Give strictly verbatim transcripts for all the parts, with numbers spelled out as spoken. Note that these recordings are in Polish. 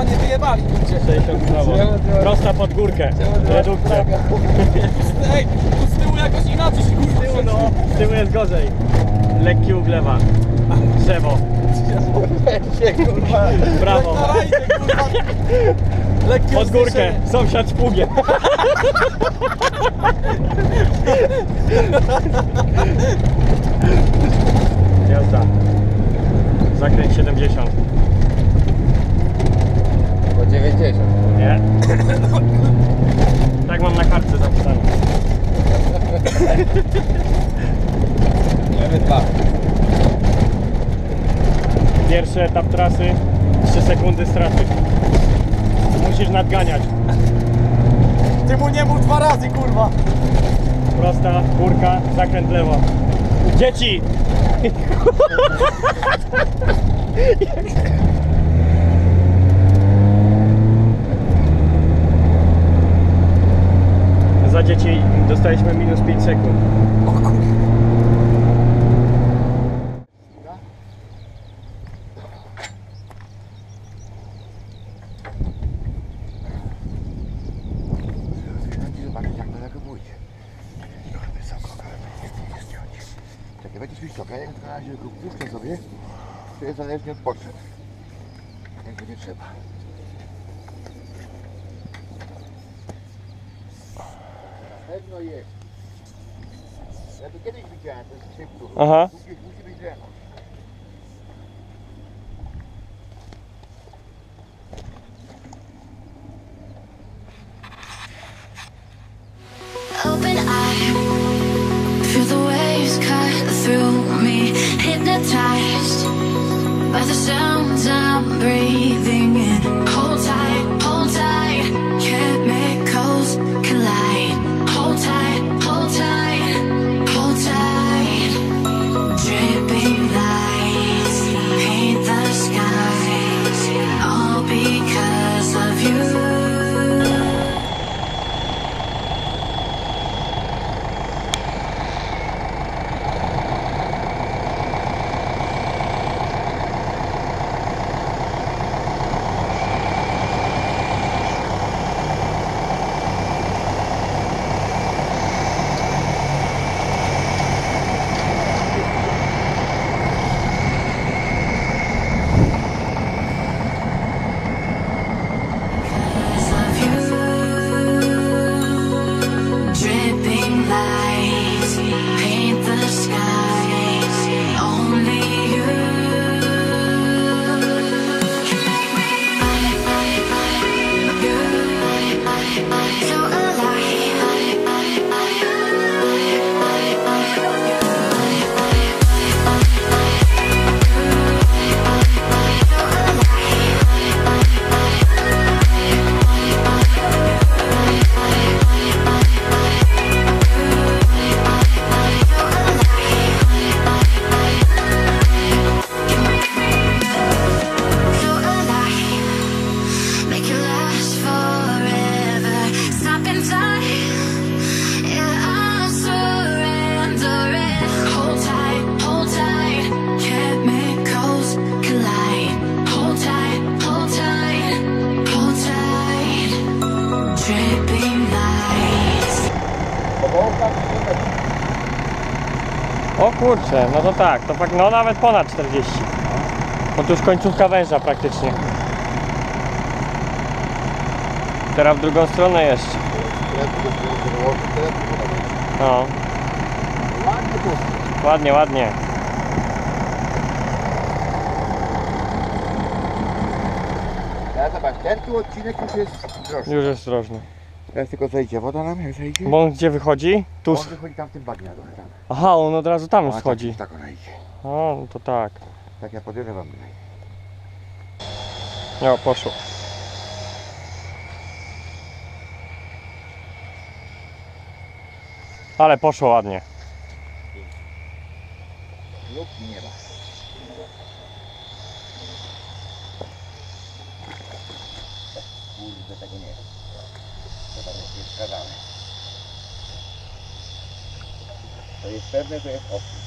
kurwa nie wyjebali. sześćdziesiąt w prawo. Prosta pod górkę. Redukcja. Ej, tu z tyłu jakoś inaczej się kurwa. Z tyłu, no, z tyłu jest gorzej. Lekki uglewa. Drzewo. Kurwa. Brawo. Na rajdzie, kurwa. Lekkie Pod górkę. wzniesienie. Sąsiad z pługiem. Jazda. Zakręt siedemdziesiąt. Po dziewięćdziesiąt. Nie. Tak mam na kartce zapisane. Mamy dwa. Pierwszy etap trasy. trzy sekundy straty. Musisz nadganiać. Ty mu nie mów dwa razy, kurwa. Prosta, górka, zakręt lewo. Dzieci! Za dzieci dostaliśmy minus pięć sekund. O kurwa. Zobaczyć jak daleko pójdzie. Trochę wysoko, ale nie nie zdjąć. Czekaj, będzie wysoka, jak na razie go puszczę sobie, to jest zależnie od potrzeb. Jak będzie trzeba. Na pewno jest. Ja to kiedyś widziałem, to jest szybko. Aha. Musi, musi być drewno. Open eye, feel the waves cut through me, hypnotized by the sounds I'm breathing in. Hold tight, hold tight, chemicals collide. Hold tight, hold tight, hold tight. Dripping lights paint the skies, all because of you. O kurczę, no to tak, to fakt, no nawet ponad czterdzieści. Bo to już końcówka węża praktycznie. Teraz w drugą stronę jeszcze. No. Ładnie, ładnie. Teraz zobacz, ten tu odcinek już jest droższy. Już jest drożny. Teraz tylko zejdzie woda nam, jak zejdzie. Bo on gdzie wychodzi? Tu. On wychodzi tam w tym bagnie trochę tam. Aha, on od razu tam A, schodzi. Tak, tak ona idzie. O, no to tak. Tak ja podjeżdżam wam tutaj. No, poszło. Ale poszło ładnie. Lub nie ma. Kurde, tego nie. To tam jest niewskazane. To jest pewne, że jest opis.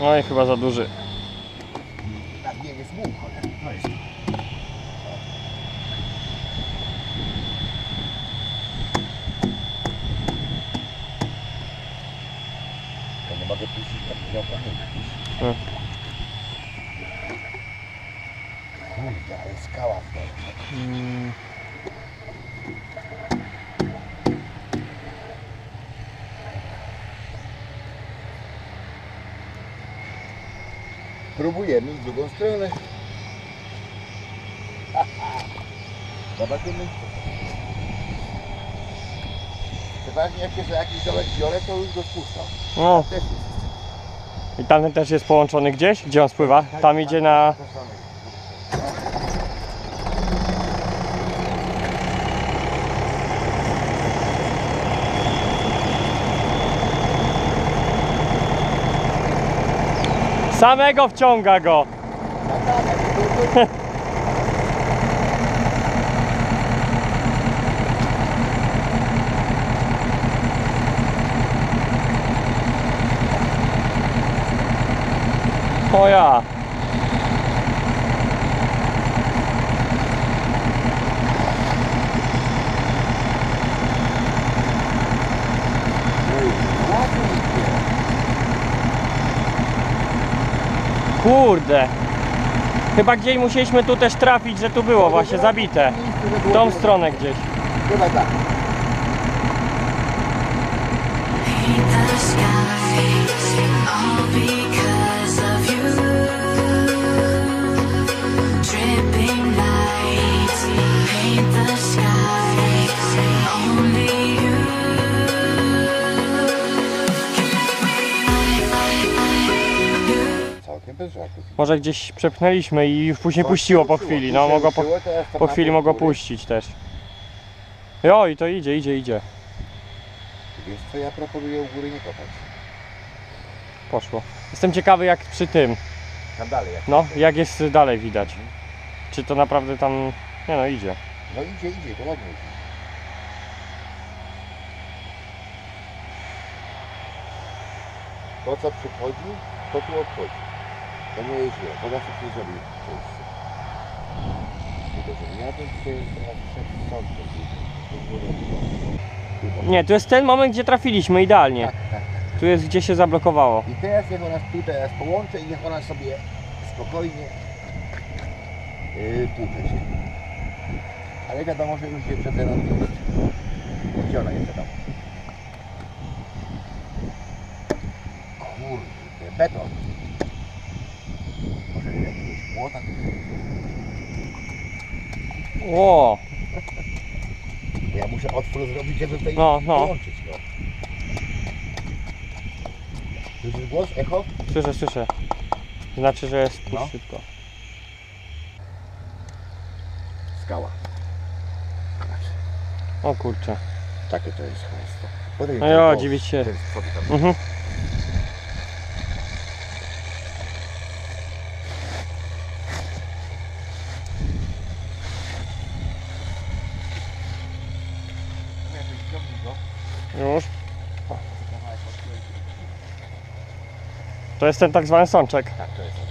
No i chyba za duży. Na dnie jest muł, cholera. To jest. To nie mogę puścić, tak działka nie puścić. Hmm. Kurde, ale skała w dole. Hmm. Próbujemy w drugą stronę. Zobaczymy. Przeważnie jak się za jakiś dołek biorę, to już go spuszczam. No. Też jest. I tam też jest połączony gdzieś? Gdzie on spływa? Tam idzie na... Samego wciąga go! O ja! Kurde! Chyba gdzieś musieliśmy tu też trafić, że tu było właśnie zabite. W tą stronę gdzieś. Chyba tak. Paint the skies, all because of you. Dripping lights, paint the skies, only you. Całkiem bez żartów. Może gdzieś przepchnęliśmy i już później puściło po chwili. No mogło po, po chwili mogło puścić też. Jo, i to idzie, idzie, idzie. Wiesz co, ja proponuję u góry nie kopać. Poszło. Jestem ciekawy jak przy tym. Tam dalej jak. No, jak jest dalej widać. Czy to naprawdę tam... Nie no, idzie. No idzie, idzie, to ładnie idzie. To co przychodzi, to tu odchodzi. To nie jest źle, woda się nie zrobi w Polsce. Tylko, że ja bym się teraz przed sądem. Nie, to jest ten moment, gdzie trafiliśmy idealnie. Tak, tak, tak. Tu jest, gdzie się zablokowało. I teraz niech ona tu teraz połączy i niech ona sobie spokojnie yy, tłucze się. Ale wiadomo, że już się przed ten jest. Gdzie ona jest wiadomo? Kurde, beton. Może jakiegoś młota? O, Ja muszę otwór zrobić, żeby tutaj No, no. połączyć. No. Słyszysz głos? Echo? słyszę, słyszę. Znaczy, że jest No. szybko. Skała. O kurczę. Takie to jest hajsto. No jo, dziwić się. Mhm. Już. To jest ten tak zwany sączek. Tak, to jest.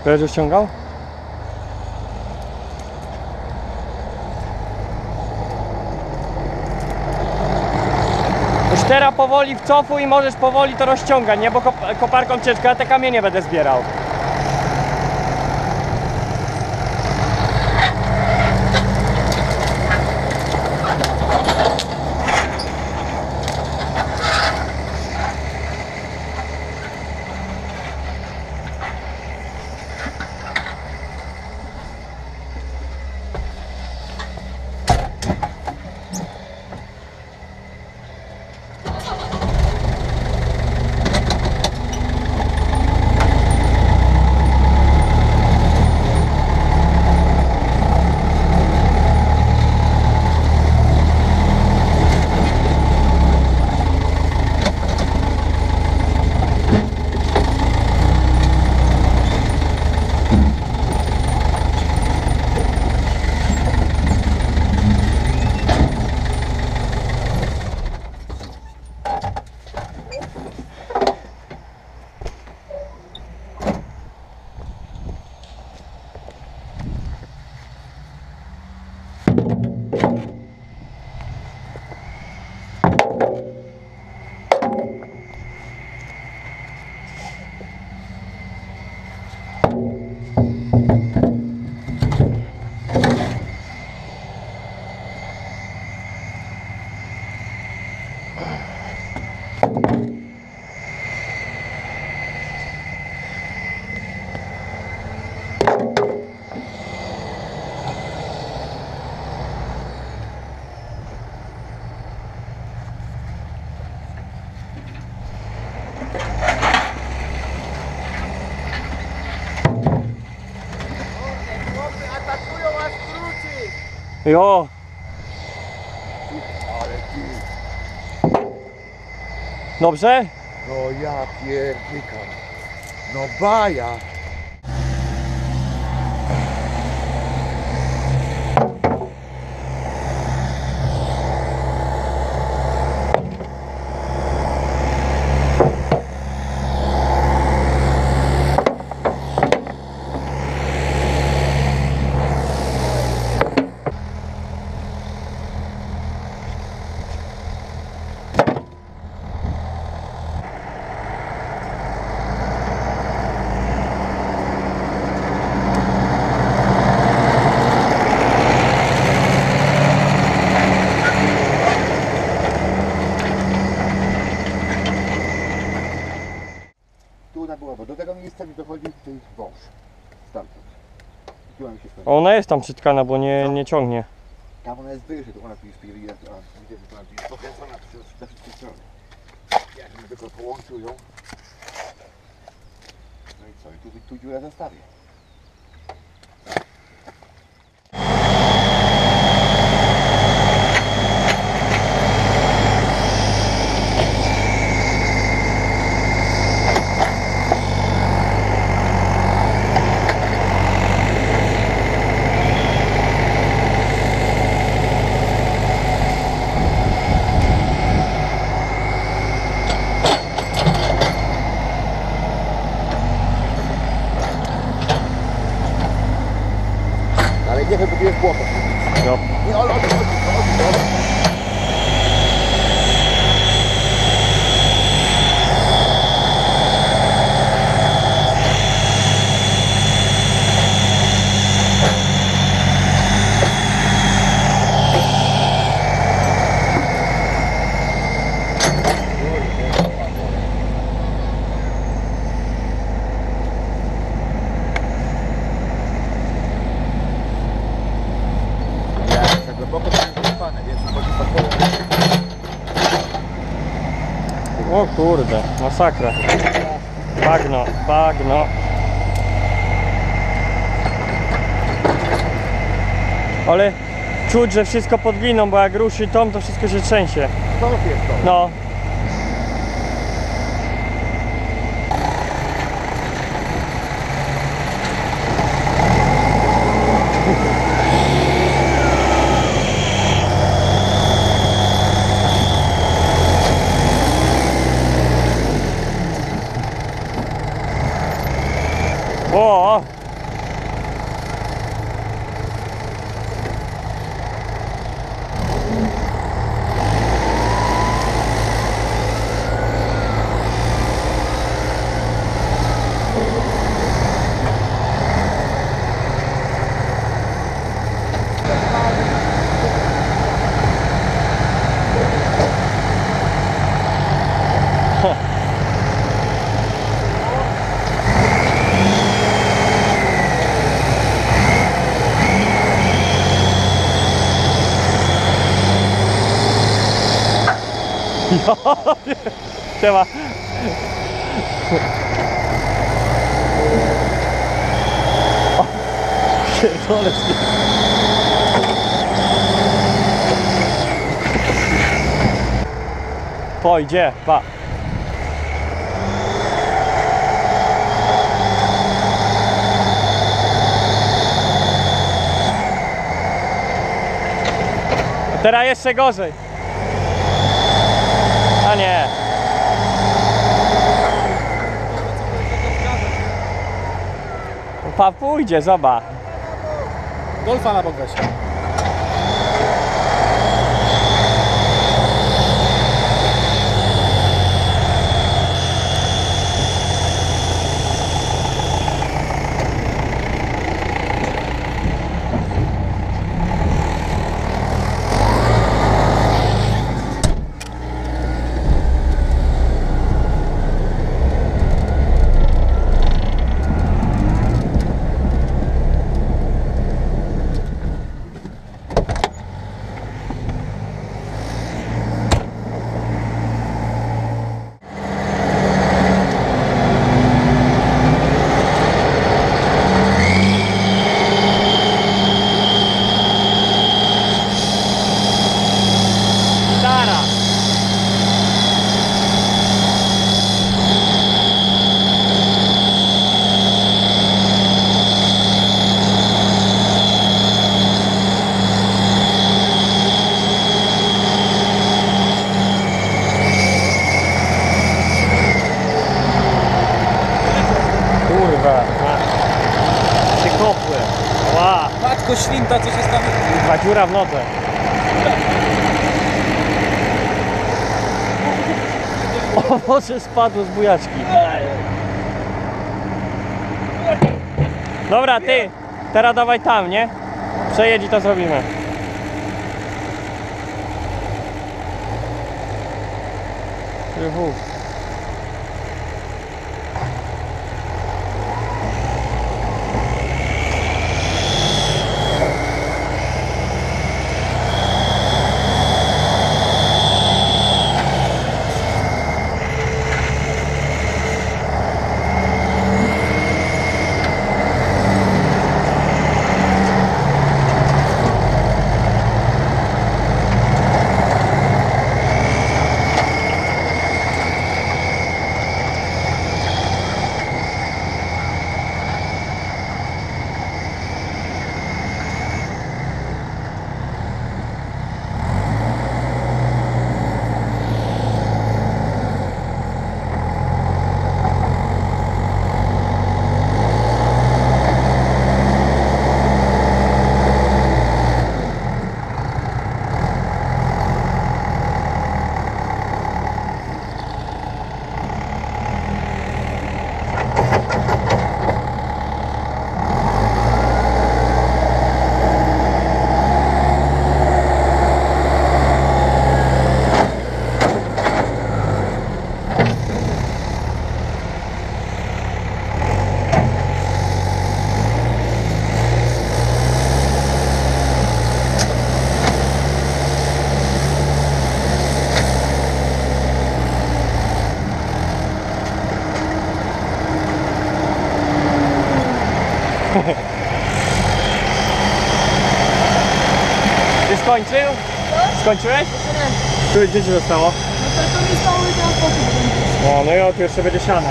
Będziesz ściągał? Już teraz powoli wcofuj i możesz powoli to rozciągać, nie? Bo kop koparką ciężko, ja te kamienie będę zbierał. Jo, Ale ty, dobrze? no ja pierdykam. No baja. Tu ona była, bo do tego miejsca mi dochodzi tutaj wąż. Stamtąd. I tu ona mi się skończy. Ona jest tam przytkana, bo nie, nie ciągnie. Tam ona jest wyżej, to ona tu jest pierdolona, a widzę, że ona tu jest pokręcona na wszystkie strony. Jakbym tylko połączył ją. No i co? I tu, tu dziurę zostawię. Ale nie wiem, bo tu jest błoto. No. Nie, ale chodź, chodź, chodź, chodź. Głęboko tam jest wyspane, więc chodzi po O kurde, masakra. Bagno, bagno. Ale czuć, że wszystko pod gliną, bo jak ruszy tom, to wszystko się trzęsie. Co jest to? No. O! Siema. O, pierdolę się. Pojdzie, pa. Teraz jeszcze gorzej. A nie. Pa, pójdzie, zobacz. Golfa na bok weź. Matko święta, co się stało? Kurwa, dziura w nodze. O Boże, spadło z bujaczki. Dobra, ty, teraz dawaj tam, nie? Przejedź i to zrobimy. Juhu. Ty skończył? Skończyłeś? Tu gdzie ci zostało? No to to mi stało i teraz potem. O, no i tu jeszcze będzie siane.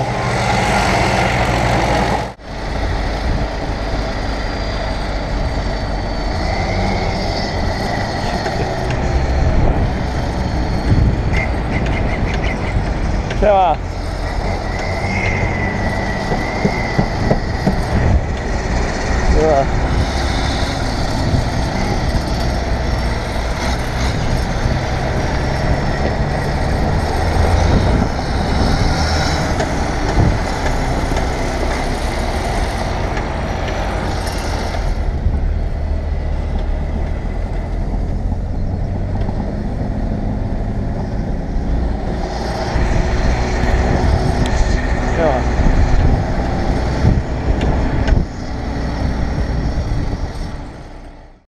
Siema. Siema. Siema.